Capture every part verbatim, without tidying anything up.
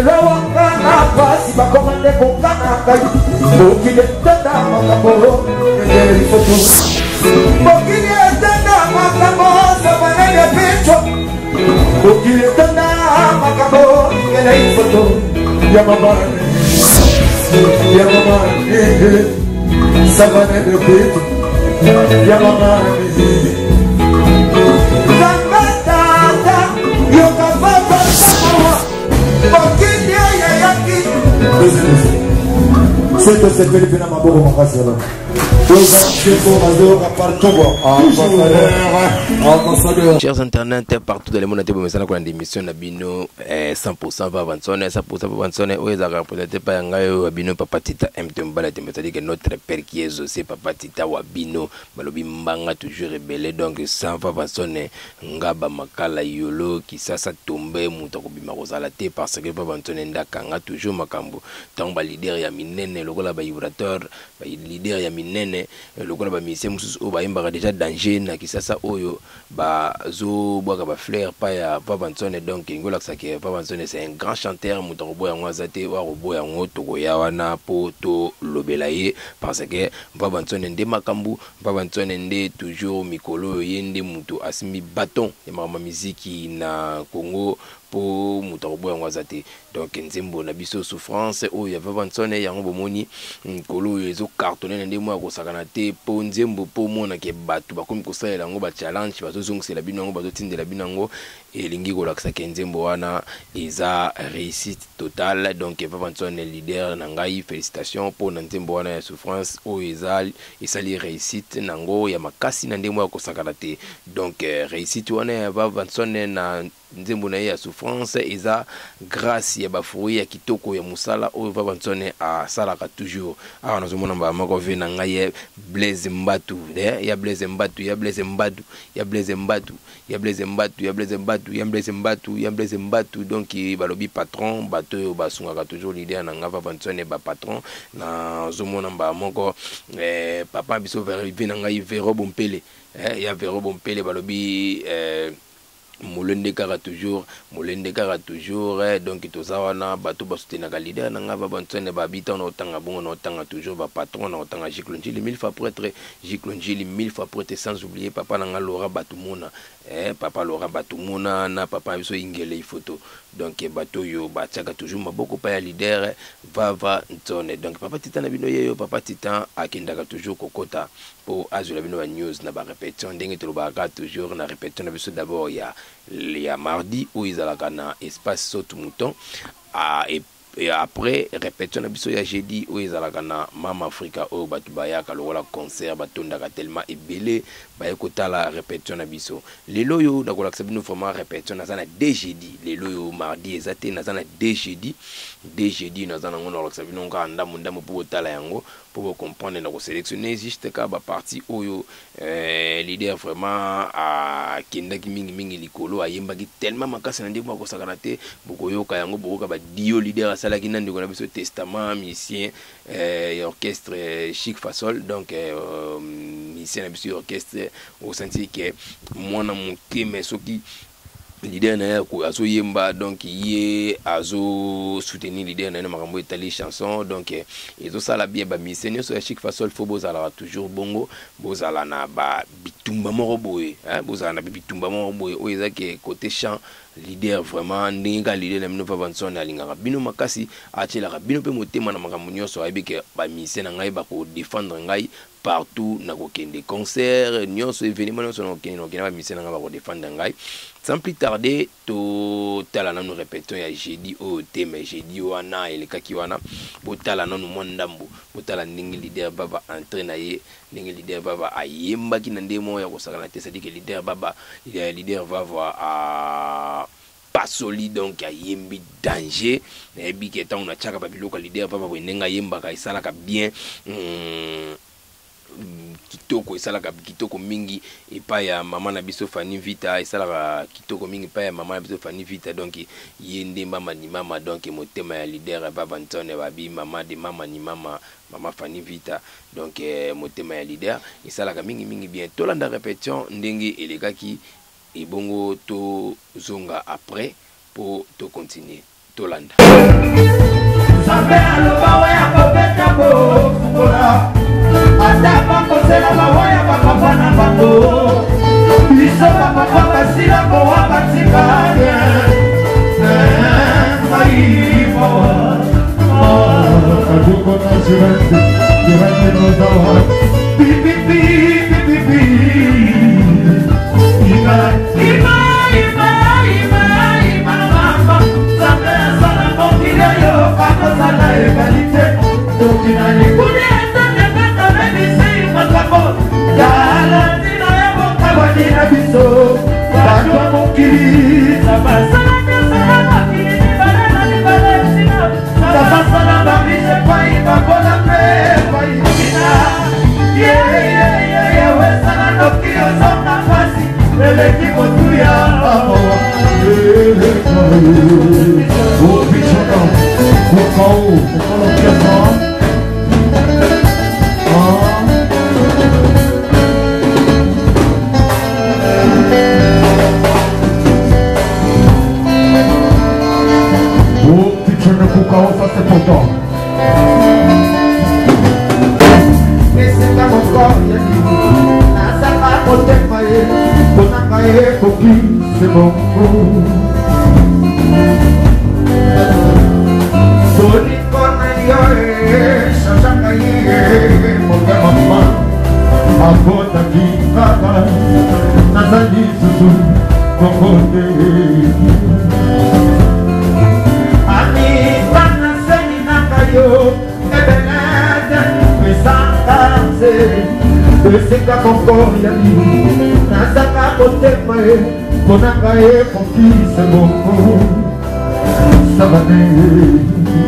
C'est ce que fait ma boue chers internautes partout dans le monde, vous avez émission Nabino cent pour cent Vavanson, cent pour cent Vavanson, où ils ont représenté par un Bino Papa Tita M. Tumbala, c'est-à-dire que notre père qui est aussi Papa Tita Wabino, Malobi Mbanga toujours rebellé, donc sans Vavanson, Ngaba Makala Yolo, qui ça ça tombé, Moutakobi Marozalate, parce que Vavanson Ndakanga toujours Makambo, tant que leader Yaminene, le gars vibrateur, leader Yaminene. Le gars ba mission mususu o ba imba déjà danger na kisasa oyo ba zo boka ba fleur pa ya Papa Nsone, donc ngola que Papa Nsone c'est un grand chanteur muto boya ngwazate wa boya ngoto ko ya wana poto lobelaye parce que Papa Nsone nde makambu Papa Nsone nde toujours mikolo yende muto asimi bâton ya mama muziki na Congo pour mutobo ngwazate, donc nzembo na biso souffrance o ya Papa Nsone yango bomoni nkolo ezo cartonner ndé mo ko sakana te po nzembo po mona ke batu bakomi ko salela ngo ba challenge bazo zongisela bino ngo bazo tindela binango elingi ko laksa ke nzembo wana eza réussite totale, donc Papa Nsone leader na ngai félicitations pour nzembo wana ya souffrance o eza esali réussite nango ya makasi na ndé mo ko sakana te, donc réussite wana ya Papa Nsone na nzembo na ya souffrance eza grâce ya bafuri ya kitoko ya musala o Papa Nsone a salaka toujours. Ah nazomona ba mako ve na ngai Blaise Mbatu ya Blaise Mbatu ya Blaise Mbatu ya Blaise Mbatu ya Blaise Mbatu ya Blaise Mbatu ya Blaise Mbatu ya Blaise Mbatu, donc balobi patron bato basungaka toujours leader na nga Papa Nsone ba patron na zomona ba moko eh papa biso ve na ngai Vero Bompele eh ya Vero Bompele balobi eh Molende Kara toujours, Molende Kara toujours, eh, donc tozawana bato basotenaka leader na nga Papa Nsone babita na otanga bongo na otanga toujours ba patron na otanga Jiklonjili mille fois prêtre, Jiklonjili mille fois prêtre, sans oublier papa na nga Laura Batumona, eh papa Laura Batumona na papa biso ingele photo, donc bato yo batiaka toujours maboko pa ya leader Papa Nsone, donc Papa Tita na bino yeyo Papa Tita akendaka toujours kokota pour azula bino ba news na ba répétition ndenge tolobaka toujours na répétition na biso d'abord ya les mardi où ils allaient na espace saute mouton ah, et, et après répétition na biso ya jeudi où ils allaient na Mama Africa au batu bayaka lokola concert batondaka tellement ebele bayekota la répétition na biso lelo yo dakola sabino vraiment répétition na zana dès jeudi lelo yo mardi ezate na zana dès jeudi dès jeudi na zana ngona sabino nga ndamu ndamu pour tala yango pour comprendre na ko sélectionner juste ka ba partie oyo euh, leader vraiment a kindaki mingi mingi likolo ayembaki tellement makasi na ndimo ko sakana te bokoyoka yango bokoka ba dio leader asala ki nandi ko na biso testament musicien euh, orchestre Chic Fasol, donc euh, musicien na biso orchestre au senti que mwana moke mais soki leader na ko azo yemba, donc yé azo soutenir leader na makambo etali chanson, donc ezo sala bien ba missenio so Chic Fasol fo bozala toujours bongo bozala na ba bitumba moko boye hein bozala na bitumba moko boye o ezaki côté chant leader vraiment ndinga leader na Papa Nsone alingaka bino makasi atelaka bino pe motema na makambo nyonso ayebike ba mise na ngai ba ko défendre ngai partout na ko kende concert nyonso événement nyonso na ko kende na ba mise na ngai ba ko défendre ngai. Sans plus tarder to tala na nous répétons ya jeudi au thème jeudi wana elekaki wana botala na nous mondambo botala ndingi leader baba entraîne ye ndingi leader baba ayemba ki na ndemo ya ko sakana te, c'est-à-dire que leader baba leader va voir à pas solide, donc a yembi danger et bi que tant on a chaka babilo ka leader papa wenenga yemba ka isala ka bien kitoko isala ka kitoko mingi et pas ya maman na biso Fanny Vita isala ka kitoko mingi pas ya maman na biso Fanny Vita, donc yende mama ni mama, donc motema ya leader Papa Nsone babi mama de mama ni mama mama Fanny Vita, donc motema ya leader isala ka mingi mingi bien tolanda répétition ndenge elekaki et bongo to zonga après pour te continuer. Tolanda. C'est bon. Ça va aller.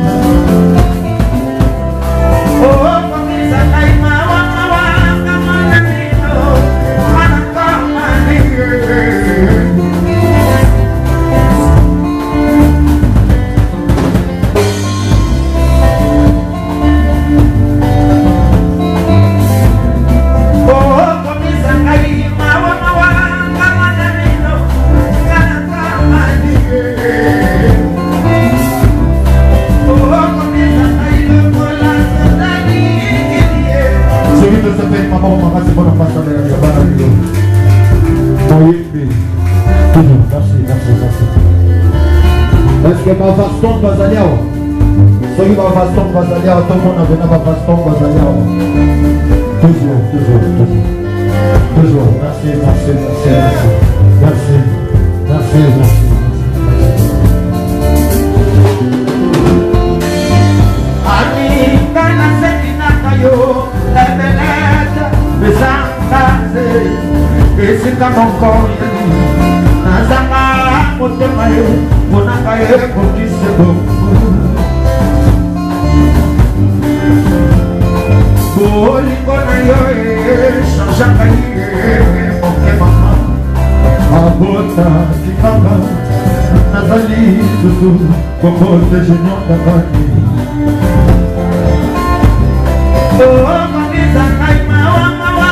Est-ce que ma vaston bazaliao? Soki ma vaston bazaliao, tout le monde avait ma vaston bazaliao. Toujours, toujours, toujours. Toujours. Merci, merci, merci, merci. Merci, merci, merci. Et c'est comme encore Nazanga, Motemae, Monakae, Kokisebo. Bolikonayo, Shashakaye, Mokemama, Abota, Kikaba, Nazali, Susu, Kokote, Genyon, Dabani. Oh, Manisa, Kaima, Wamawa.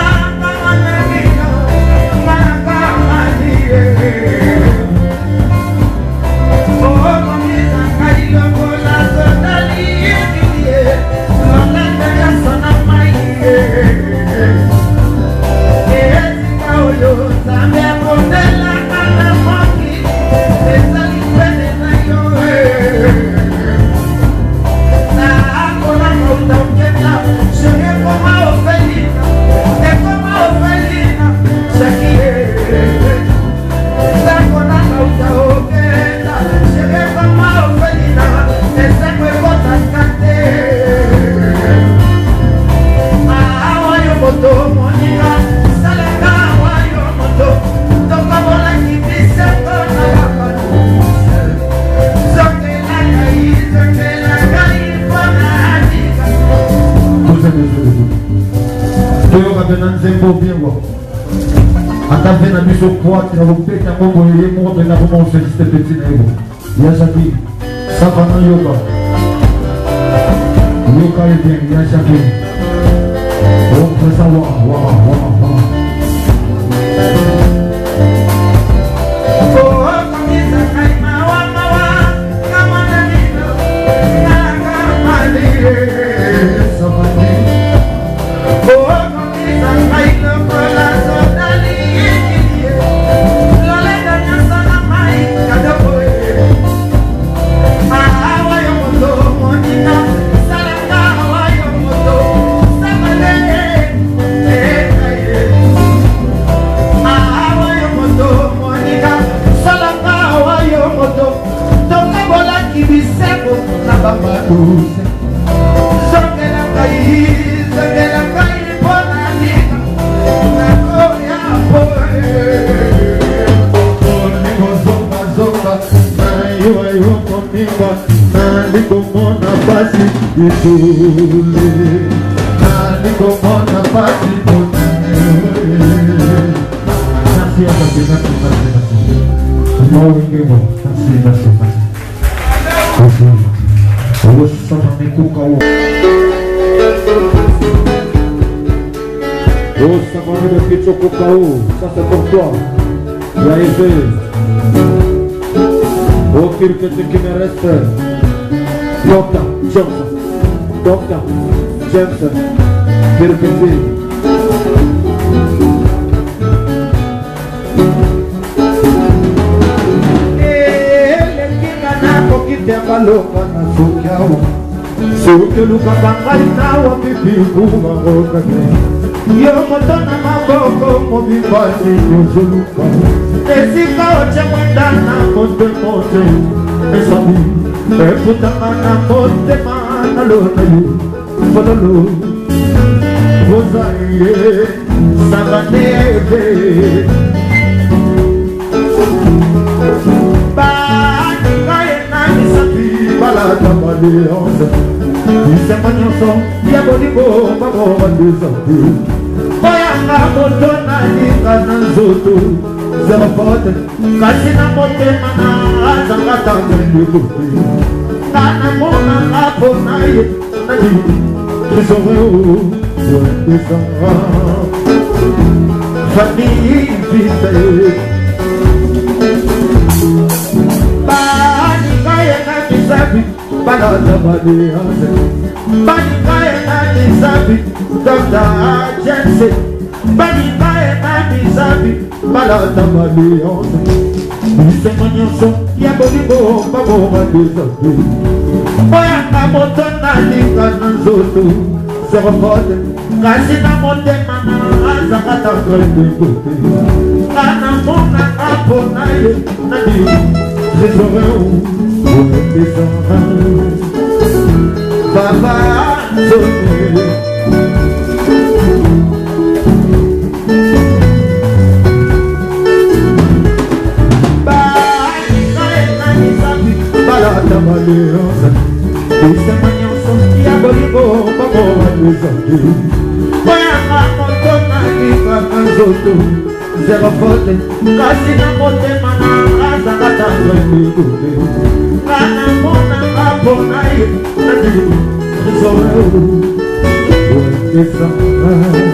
Atavê na bicho forte, na roupeta, como ele monta na mão se este petinego. E a Javi, Savana Yoga. Yoga é bem, e a Javi. Vamos começar lá, lá, lá, lá. Oh, camisa, caima, wama, wama, camada, douce. Songela kai, songela kai, bona liga. Na koya poe. Onimo zonga zonga, na yo yo konimba, na liko mona basi itule. Na liko mona basi itule. Nasi apa kita kita kita. Mau ingin mau, nasi nasi nasi. Terus sama niku kau. Terus sama ada cukup kau. Ça c'est pour toi. Ya itu. Okir que te qui me reste. Doctor Johnson. Doctor Johnson. Kirkindi. Loka na sukyao suke luka bangai nawa pipi kuma roka yo motona maboko mobibasi yuzuluka esika ocha mwandana mote mote esabi eputana mote mana lona yu fololo wozaye sabanebe balada baliança isso é manhãção e a bolibo babo bandizapi boyanga botona liga nanzoto zero fote kasina mote mana azangata ndubu kana mona hapo naye nadi tuzoreu wendesanga famille vite balada baliança banikai na misabi Doctor Jensen banikai na misabi balada baliança isso é manhãção e a bolibo babo bandizapi boyanga botona liga nanzoto zero fote kasina mote mana azakata ndubu kana mona hapo naye nadi tuzoreu Baba Zone Balada baliança isso é manhãção e a bolibo babo bandizapi boyanga botona liga nanzoto zero fote kasina mote mana azakata ndubu kana mona hapo naye nadi tuzoreu wendesanga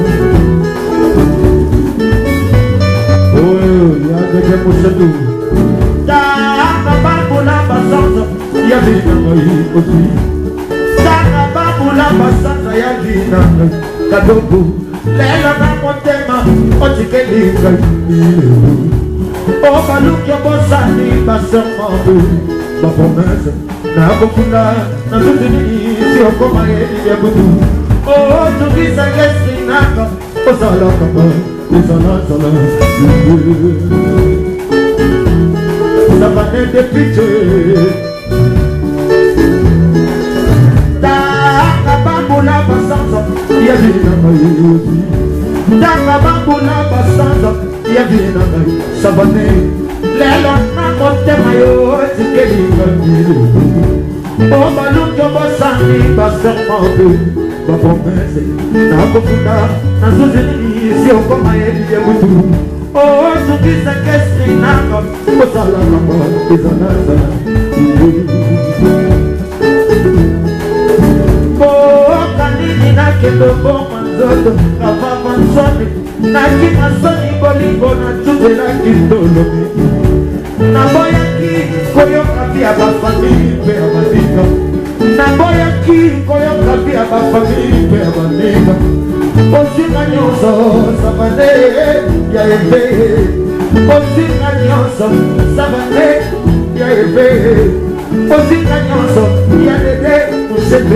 oyo yadeke musedu taka babula basanza ya vina ngai osi taka babula basanza ya vina ngai kadogo lelo na motema otikelinga o balukyo bosani basemambe ma promesse na kokuna na zutini sio koma ya butu oh tuvisa kesi naka osala kama isala sala sabane de piche ta kabambula basanza ya vina mayozi ta kabambula basanza ya vina mai sabane lelo na motema yo tikelinga ngile o balukyo bosani basemambe ma promesse na kokuna na zuzini sio koma ya butu oh tuvisa kesi naka osala kama isala sala oh kanini na kendo boma nzoto kavava nsoni na kimasoni bolingo na tubela kitolo na boyaki koyoka pia bafamili mpe ya bandika na boyaki koyoka pia bafamili mpe ya bandika osinga nyonso sabane ya ebe osinga nyonso sabane ya ebe osinga nyonso ya dede musebe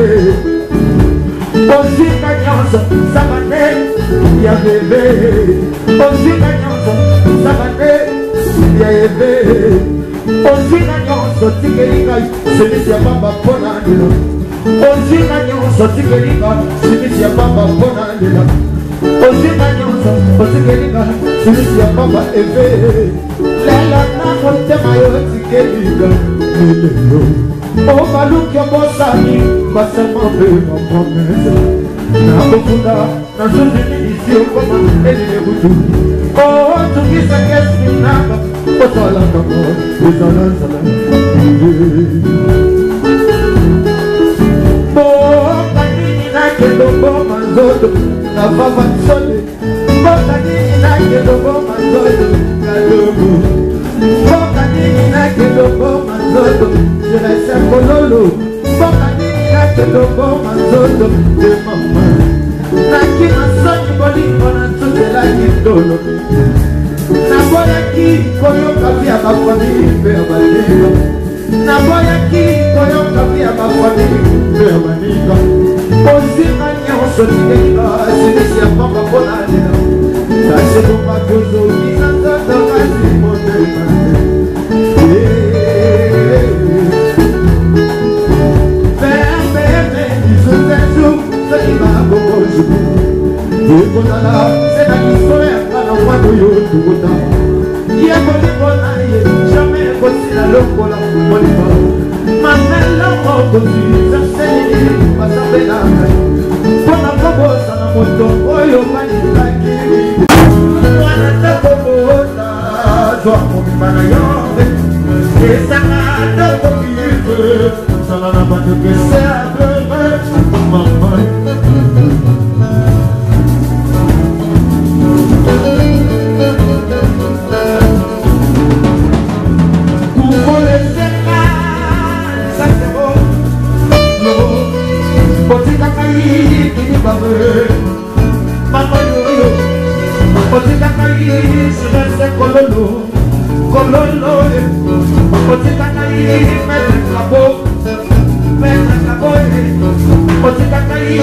osinga nyonso sabane ya bebe osinga nyonso sabane ya ebe osinga nyonso tikelinga semisi ya bamba pona ndilo Ozina nyonso tikelinga simisi ya papa mpona lela. Ozina nyonso otikelinga simisi ya papa eve. Lela na motema yo tikelinga milelo. O maluki obosani basema mpe mapromese. Na bokunda na zozini isi okoma elile butu. O tungisa kesi nanga otalaka mo ezala nzala. Boka nini na kelongo manzoto na vava nsole. Boka nini na kelongo manzoto na lobo. Boka nini na kelongo manzoto je reste kololo. Boka nini na kelongo manzoto de mama. Na kima soni bolingo na tuzela kitolo. Na boya ki koyoka via bafamili mpe ya balenga. Na boya ki koyoka via bafamili mpe ya balenga. Ozima nyonso tikelinga simisi ya pamba mpona lela. Tase bomba kozo kisa nzoto kasi motema. Ferme isotesu soki bakokozu. Yekonala sena kisole akana mwado yo tukota. Yekoliko na ye jamais kosila lokola molima. Mamela mokozi zaseli basambelanga. Pona kobosa na moto oyo manilaki. Mwana takobosa zwa mobimba na yonde. Esanga toko kife sala na bato kese abeme mama. Mama yoyo, otika kai sese kololo, kololo. Otika kai mete kabo, mete kabo. Otika kai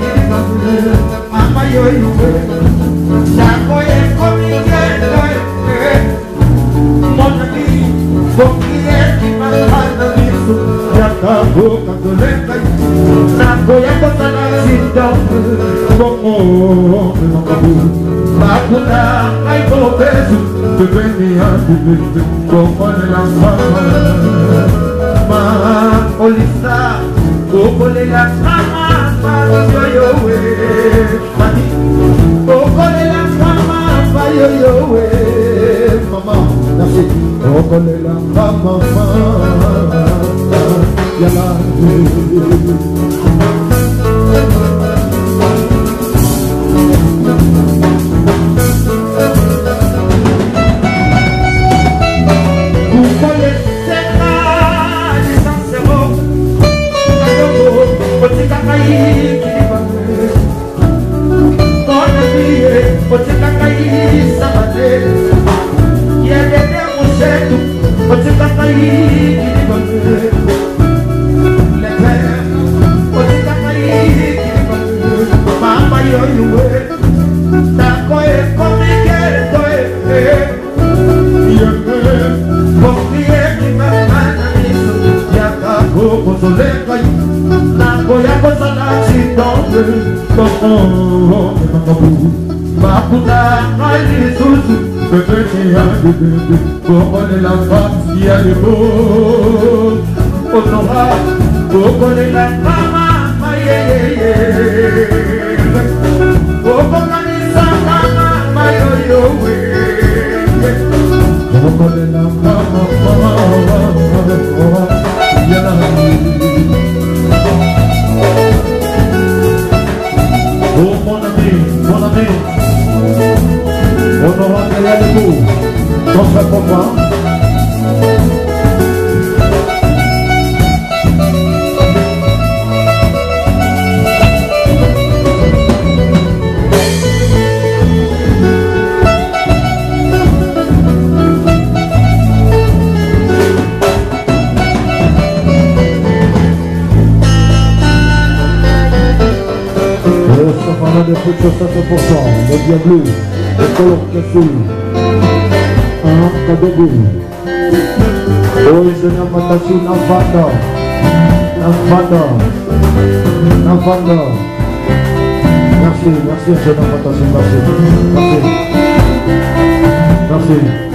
mama yoyo, sako ye komike loe. Monani, bokiye kimana misu, yakabo katoleka. Nako yakotana sindambe. Bakuna ay bobesu bebeni andi como la mama ma olisa kokole la mama ma yo yo we mani kokole la mama ma yo yo we mama nasi kokole la mama ya la Como de la paz y el amor, honora, como de la mama, maye, como de la mama, mayo yo, como de la mama, ya la oh mon ami, mon ami, honora, maye le beau. Don't stop for fun. De put your cent pour cent, le diable, le color cassé, un cadeau. Oh, je n'ai pas taché la fata. Nafanda. Nafanda. Merci, merci, je n'en merci, merci. Merci.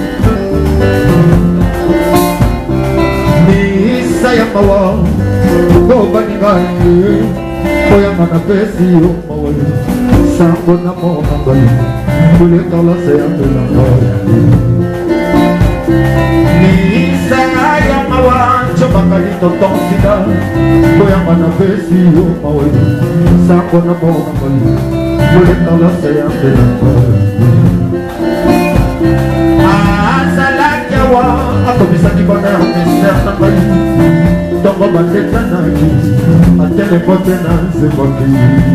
Merci. Saya mawa, go baningani, koyanga na pesi yo mawa, sambo na mo mangani, kule kala saya melanga. Ni saya mawa, coba kali tonton sida, koyanga na pesi yo mawa, sambo na mo mangani, kule kala saya melanga. Ako bisa kibana mystère na kai Tongo bandeta na ki Atele kote na zekoki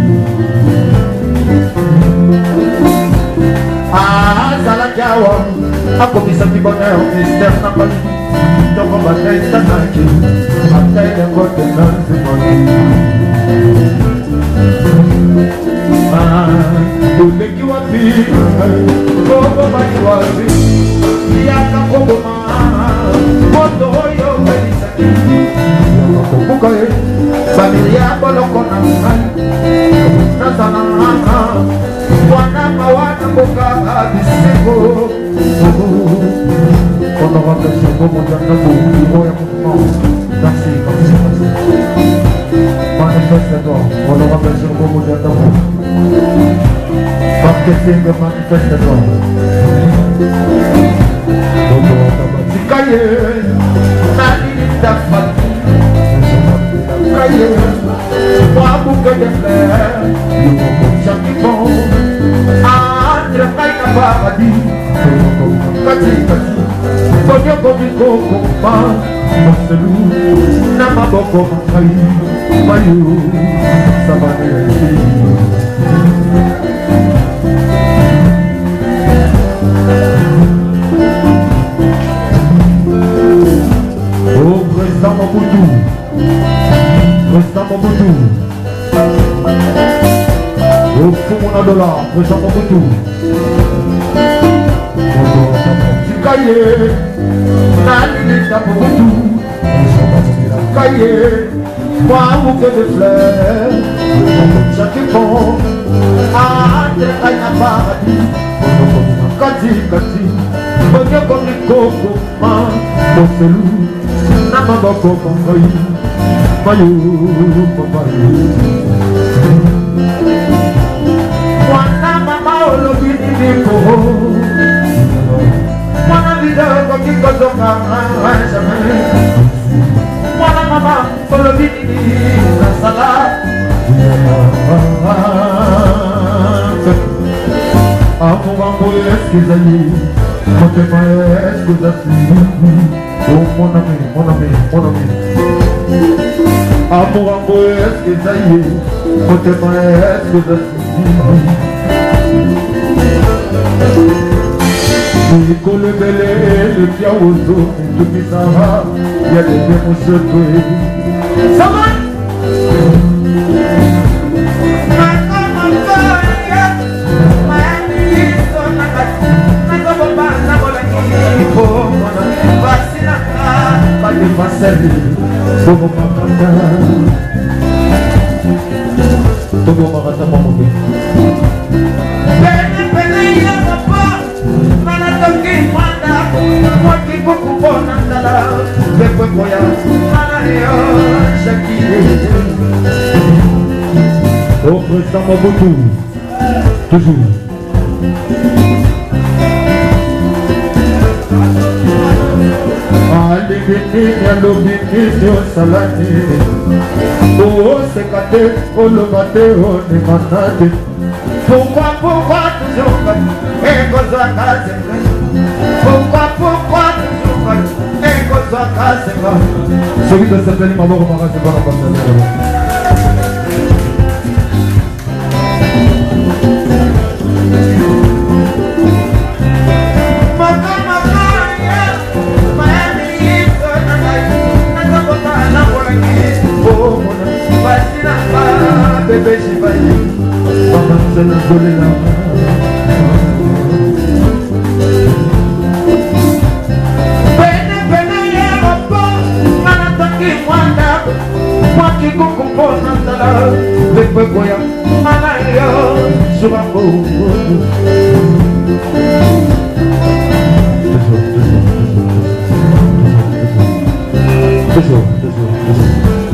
Azala kiawa Ako bisa kibana mystère na kai Tongo bandeta na ki Atele kote na zekoki Uleki wapi Kogo baki wapi Yaka kogo Moto yo belisaki Yakakumbuka ye Familia boloko na ngai Nasana nana Wana mawana mboka Biseko Kono waka shango mojanda Mbo ya mkuma Merci, merci, merci Manifeste-toi Kono waka shango mojanda Mbo Marketing manifeste-toi Kaye, nani nitafati Kaye, wabuke de fleur Chakipon, andre kaina babadi Kati kati, konyo komiko kompa Moselu, namaboko makai Mayu, sabane Président Mobutu, Président Mobutu, au fond de la Président Mobutu, Kaye, Nalita Mobutu, Kaye, moi bouquet de fleurs, chaque pont, Ande Kaina Paradis, Kati Kati, Bonne comme les coco, Moselu. Namaboko kongoyi Mayu Mayu Wana mama olobini niko Wana video kokiko zonga Wana mama olobini nasala Amu wangu eskizayi Motema eskizasi Oh mon ami, mon ami, mon ami Amour, amour, est-ce que ça y est Côté moi, est-ce que ça y est Nico le belé, le piaozo Tout qui s'en va, il y a des démons secrets Ça va Togo makata Togo makata mamoke Pene pene ya papa Mana toki manda Mwaki kuku bona ndala Bepwe koya Mana yo Shakire Au président Mobutu Toujours Alibini alobini yo salani Oh sekate olobate one manade Pourquoi pourquoi toujours Ego za kaze Pourquoi pourquoi toujours Ego za kaze Celui de cette année maboko magaze bana basale Bébé j'ai failli, maman c'est la jolie là. Pene pene ya ropo, mana toki mwanda, toujours, toujours, toujours.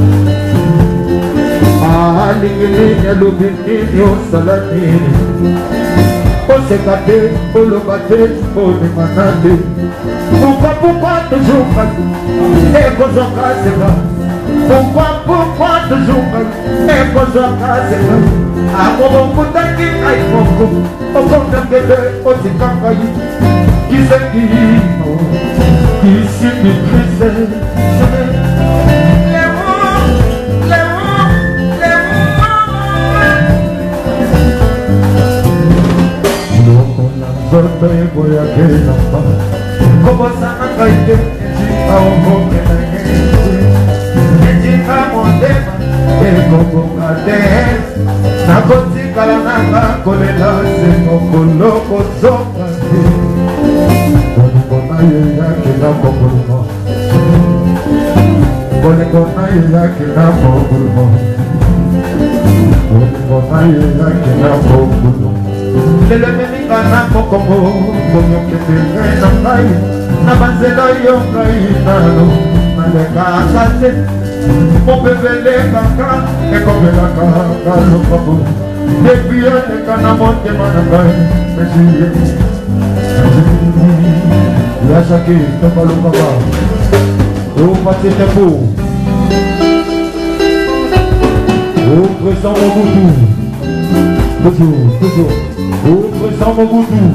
Ah, lingi lubini yo salatini. Osekate, olobate, olemanate. Pourquoi, pourquoi toujours pas? Et qu'on s'en casse pas. Pourquoi, pourquoi toujours pas? Et qu'on s'en casse pas. Ah, mon bon qui aille mon coup. Au fond de bébé, aussi campagne. Qui se dit, qui s'y dit, voy a quedar como sana caite a un boque la gente chica mondema el coco cate na cotica la nanga con el ace con loco soca con nadie ya que la populmo con nadie ya que la populmo con nadie ya que la populmo le le me gana poco como que te gana mai na banzela yo kai nalo na le casate mo bebe le kaka e come la kaka lo papo de pia te kana monte managai me sigue ya saki to palo papa o patete po o présent au bout toujours toujours ouvre sans mon boudou.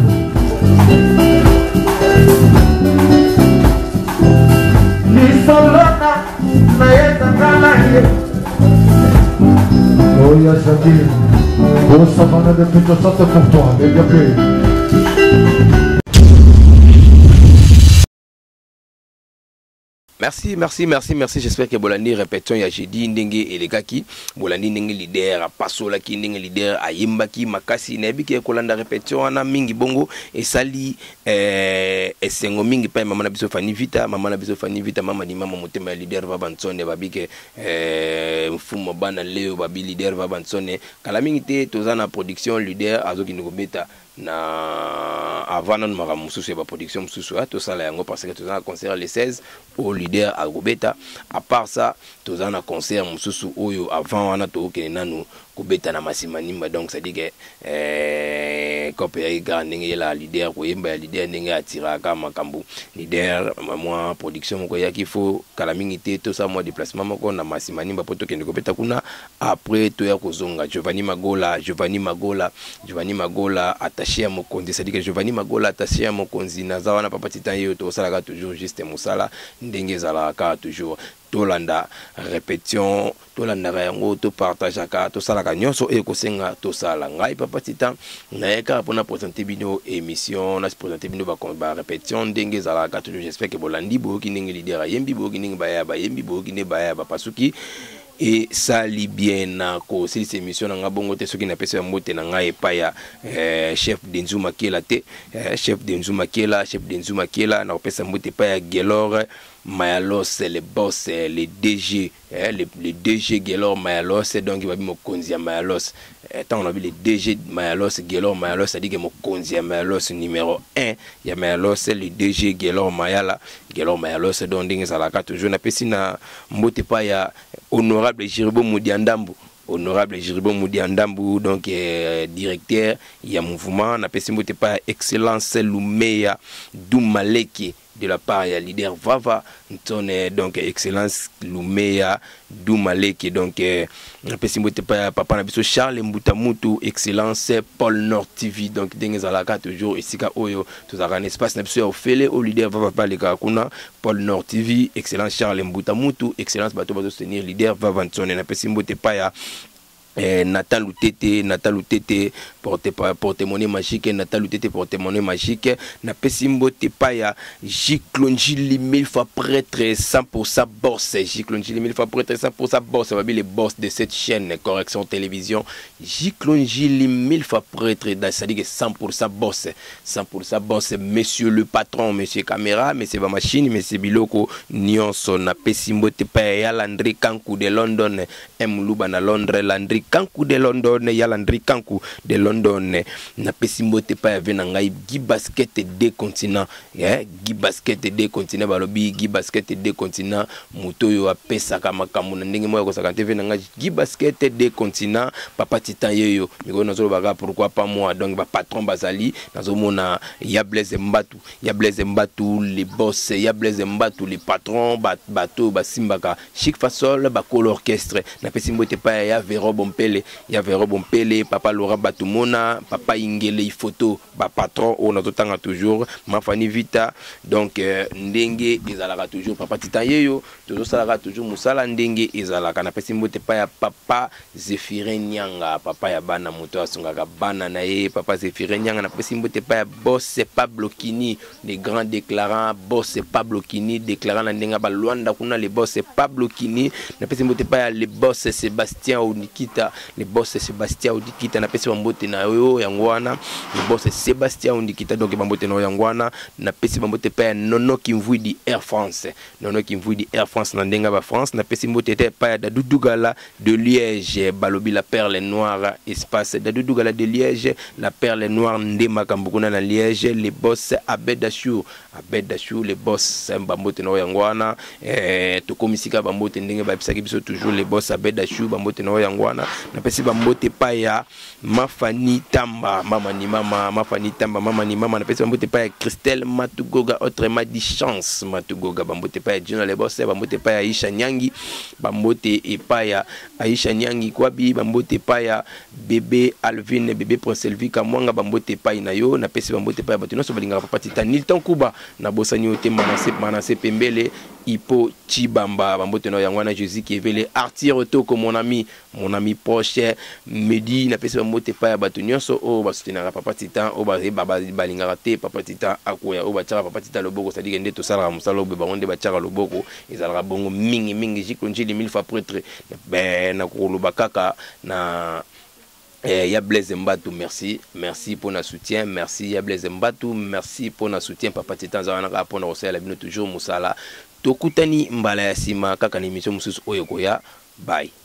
Ni solona, na yeta kalaye. Oh ya Shakir, oh savana de tout ça pour toi, mais bien fait. Merci, merci, merci, merci. J'espère que Bolandi répétition ya jeudi ndenge elegaki. Bolandi ndenge leader a pasola ki ndenge leader a yimbaki makasi nebi ke kolanda répétition ana mingi bongo et sali eh esengo mingi pa mama na biso fani vita, mama na biso fani vita, mama ni mama motema leader va bansone babike eh mfumo bana leo babi leader va bansone kala mingi te tozana production leader azoki ndiko beta na avant non mara mususu ba production mususu to sala yango parce que tozana concert le seize au leader à Gobeta. À part ça tozana concert mususu oyo avant wana to ke nanu Gobeta na masimanimba donc ça dit que euh copé granding la leader ko yemba leader ndenge atira ka makambu leader moi production moko ya qu'il faut kala mingité to ça moi déplacement moko na masimanimba poto ke Gobeta kuna après to ya kozonga Giovanni Magola Giovanni Magola Giovanni Magola attaché à Mokonzi, c'est-à-dire que Giovanni Magola attaché à Mokonzi nazawa na papa titan yo to salaka toujours juste musala ndenge zalaka toujours tolanda répétition tolanda yango to partage ka to salaka nyonso e ko senga to sala ngai papa titan naeka pona présenter bino émission na présenter bino ba ba répétition ndenge zalaka toujours j'espère que bolandi bo ki ndenge leader yembi bo ki ndenge baya ba yembi bo ki ne baya ba pasuki et sali bien na ko si cette émission nga bongo te soki na pesa mbote na nga epaya eh, chef Denzu Makela te eh, chef Denzu Makela chef Denzu Makela na pesa mbote pa ya Gelor Mayalos le boss le D G eh, le, le D G Gelor Mayalos donc il va mo konzi ya Mayalos eh, tant on a vu le D G Mayalos Gelor Mayalos ça dit que mo konzi ya Mayalos numéro un ya Mayalos le D G Gelor Mayala Gelor Mayalos donc ndenge salaka toujours na pesi na mbote pa ya honorable Jiribo Moudiandambu honorable Jiribo Moudiandambu donc euh, directeur il y a mouvement na pesi mbote pa excellence Lumeya Doumaleki de la part il y a leader Vava donc excellence Lumeya Doumaleki donc euh, na pesi mbote pa papa na biso Charles Mbutamutu excellence Paul Nord T V donc ndenge zalaka toujours esika oyo tozaka un espace na biso ya ofele au leader Vava pa leka kuna Paul Nord T V excellence Charles Mbutamutu excellence bato bato soutenir leader Vava Ntsone na pesi mbote pa ya Eh, Nathan Lutete, Nathan Lutete, porte porte-monnaie magique, Nathan Lutete, porte-monnaie magique, na pesimbo te paya, Jiklonji li mille fois prêtre, cent pour cent boss, Jiklonji li mille fois prêtre, cent pour cent boss, ça va bien les boss de cette chaîne, correction télévision, Jiklonji li mille fois prêtre, ça dit que cent pour cent boss, cent pour cent boss, monsieur le patron, monsieur caméra, monsieur ma machine, monsieur Biloko, Nyonso, na pesimbo te paya, Landry Kankou de London, M. Luba na Londres, Landry Landry Kankou de London, ya Landry Kankou de London. Na pesi mbote pa ya vena ngai Guy Basket des continents. Yeah, Guy Basket des continents balobi Guy Basket des continents muto yo apesa kama kamuna ndenge moyo ko sakante vena ngai Guy Basket des continents papa titan yeyo. Miko nazo baka pourquoi pas moi donc ba patron bazali nazo mona ya Blaise Mbatu, ya Blaise Mbatu les boss, ya Blaise Mbatu les patrons ba bato ba simbaka Chic Fasol ba col orchestre na pesi mbote pa ya Véro Bompele, ya Véro Bompele papa Laurent Batumona, papa Ingele photo ba patron on a totanga toujours ma Fanny Vita donc euh, ndenge ezalaka toujours papa titan yeyo toujours salaka toujours musala ndenge ezalaka na pesi mbote pa ya papa Zéphirin Nyanga, papa ya bana moto asungaka bana na ye papa Zéphirin Nyanga na pesi mbote pa ya boss Pablo Kini les grands déclarants boss Pablo Kini déclarant na ndenga ba Luanda kuna les boss Pablo Kini na pesi mbote pa ya les boss Sébastien Onikita, les boss Sébastien Onikita na pesi mbote na yo yangwana les boss Sébastien Onikita donc mbote na yangwana na pesi mbote pa ya Nono Kimvui di Air France, Nono Kimvui di Air France na ndenga ba France na pesi mbote pa ya Dadou Gala de Liège balobi la perle noire espace Dadou Gala de Liège la perle noire ndema kambukuna na Liège les boss Abedachou, Abedachou les boss bambote na yangwana eh to komisika bambote ndenge ba bisaki biso toujours les boss Abedachou bambote na yangwana na pesi bambote pa ya Mafani Tamba mama ni mama Mafani Tamba mama ni mama na pesi bambote pa ya Christelle Matugoga autrement dit chance Matugoga bambote pa ya Junior les boss bambote pa ya Aisha Nyangi bambote e pa ya Aisha Nyangi kwabi bambote pa ya bébé Alvin bébé Prince Elvika mwanga bambote pa na yo na pesi bambote pa ya bato nyonso balinga papa Tita Nilton Kuba na bosani ote manase manase pembele Ipo Chibamba bambote na yangwana Jésus qui vele Artir Toko mon ami mon ami proche Medi na pesi bambote pa ya bato nyonso o basutena papa Tita o ba baba balinga te papa Tita akoya o ba tchaka papa Tita loboko ça dit ngende to sala musalo be bangonde ba tchaka loboko ezalaka bongo mingi mingi jikonjili mille fois prêtre ben na ko lobakaka na Eh, ya Blaise Mbatu, merci, merci pour notre soutien, merci ya Blaise Mbatu, merci pour notre soutien, papa Titan Zawanaka pour notre soutien, la bino toujours Moussala, Tokutani Mbala Yasima, kaka ni mission Moussous Oyokoya, bye.